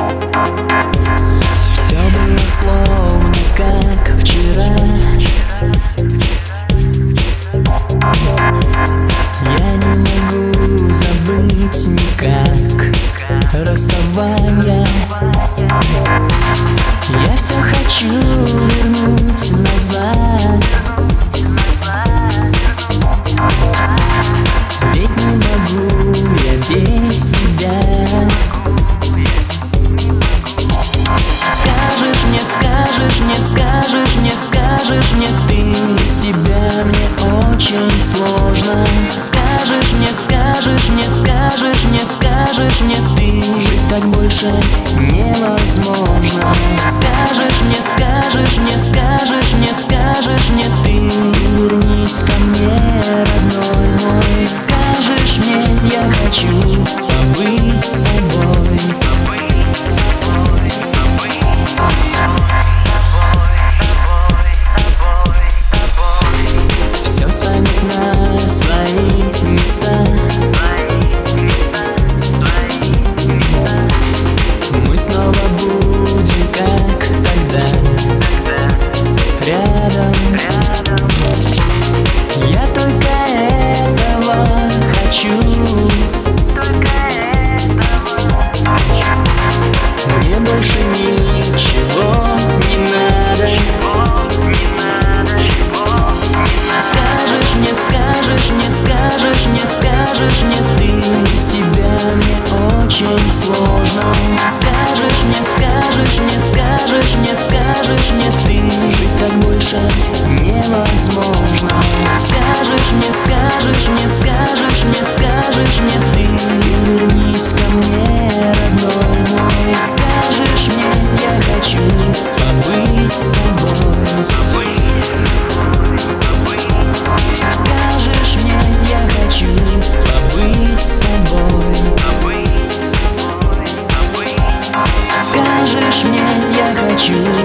Все было словно как вчера. Я не могу забыть никак расставания. Я все хочу вернуть назад, ведь не могу я без тебя. Скажешь мне, скажешь мне, скажешь мне, скажешь мне ты, без тебя мне очень сложно. Скажешь мне, скажешь мне, скажешь мне, скажешь мне ты, жить так больше невозможно. Скажешь мне, скажешь мне, скажешь мне, скажешь мне ты, вернись ко мне, родной мой. Скажешь мне, я хочу побыть с тобой. Все станет на свои места. Мы снова будем как тогда, рядом. Я только этого хочу. Мне больше ничего не надо. Скажешь мне, скажешь мне, скажешь мне, скажешь мне ты, без тебя мне очень сложно. Скажешь мне, скажешь мне, скажешь мне, скажешь мне ты, жить так больше невозможно. Скажешь мне, скажешь мне, скажешь мне, скажешь мне ты, вернись ко мне, родной мой. Скажешь мне, я хочу побыть с тобой. Скажешь мне, я хочу побыть с тобой. Скажешь мне, я хочу